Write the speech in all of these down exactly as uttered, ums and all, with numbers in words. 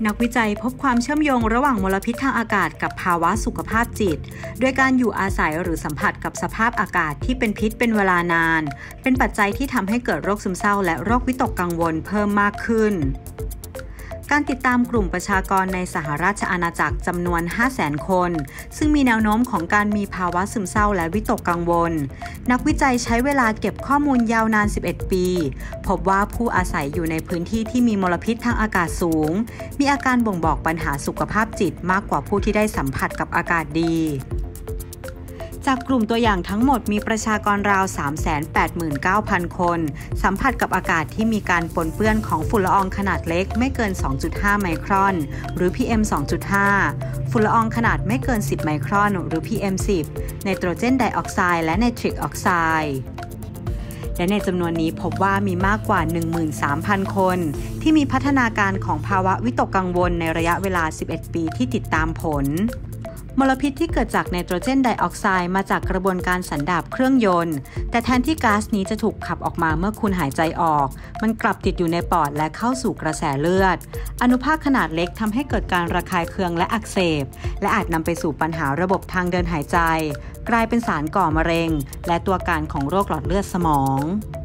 นักวิจัยพบความเชื่อมโยงระหว่างมลพิษทางอากาศกับภาวะสุขภาพจิตโดยการอยู่อาศัยหรือสัมผัสกับสภาพอากาศที่เป็นพิษเป็นเวลานานเป็นปัจจัยที่ทำให้เกิดโรคซึมเศร้าและโรควิตกกังวลเพิ่มมากขึ้นการติดตามกลุ่มประชากรในสหราชอาณาจักรจำนวน ห้าแสน คนซึ่งมีแนวโน้มของการมีภาวะซึมเศร้าและวิตกกังวลนักวิจัยใช้เวลาเก็บข้อมูลยาวนาน สิบเอ็ด ปีพบว่าผู้อาศัยอยู่ในพื้นที่ที่มีมลพิษทางอากาศสูงมีอาการบ่งบอกปัญหาสุขภาพจิตมากกว่าผู้ที่ได้สัมผัสกับอากาศดีจากกลุ่มตัวอย่างทั้งหมดมีประชากรราว สามแสนแปดหมื่นเก้าพัน คนสัมผัสกับอากาศที่มีการปนเปื้อนของฝุ่นละอองขนาดเล็กไม่เกิน สองจุดห้า ไมครอนหรือ พี เอ็ม สองจุดห้า ฝุ่นละอองขนาดไม่เกิน สิบ ไมครอนหรือ พี เอ็ม สิบ ไนโตรเจนไดออกไซด์และไนตริกออกไซด์และในจำนวนนี้พบว่ามีมากกว่า หนึ่งหมื่นสามพัน คนที่มีพัฒนาการของภาวะวิตกกังวลในระยะเวลา สิบเอ็ด ปีที่ติดตามผลมลพิษที่เกิดจากไนโตรเจนไดออกไซด์มาจากกระบวนการสันดาปเครื่องยนต์แต่แทนที่ก๊าซนี้จะถูกขับออกมาเมื่อคุณหายใจออกมันกลับติดอยู่ในปอดและเข้าสู่กระแสเลือดอนุภาคขนาดเล็กทำให้เกิดการระคายเคืองและอักเสบและอาจนำไปสู่ปัญหาระบบทางเดินหายใจกลายเป็นสารก่อมะเร็งและตัวการของโรคหลอดเลือดสมอง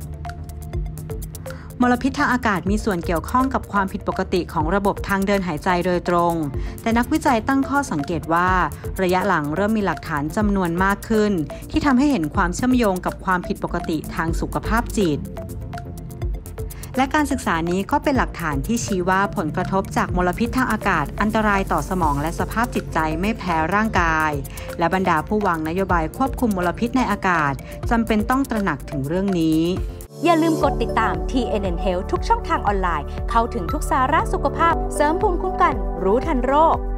มลพิษทางอากาศมีส่วนเกี่ยวข้องกับความผิดปกติของระบบทางเดินหายใจโดยตรงแต่นักวิจัยตั้งข้อสังเกตว่าระยะหลังเริ่มมีหลักฐานจำนวนมากขึ้นที่ทำให้เห็นความเชื่อมโยงกับความผิดปกติทางสุขภาพจิตและการศึกษานี้ก็เป็นหลักฐานที่ชี้ว่าผลกระทบจากมลพิษทางอากาศอันตรายต่อสมองและสภาพจิตใจไม่แพ้ร่างกายและบรรดาผู้วางนโยบายควบคุมมลพิษในอากาศจำเป็นต้องตระหนักถึงเรื่องนี้อย่าลืมกดติดตาม ที เอ็น เอ็น Health ทุกช่องทางออนไลน์เข้าถึงทุกสาระสุขภาพเสริมภูมิคุ้มกันรู้ทันโรค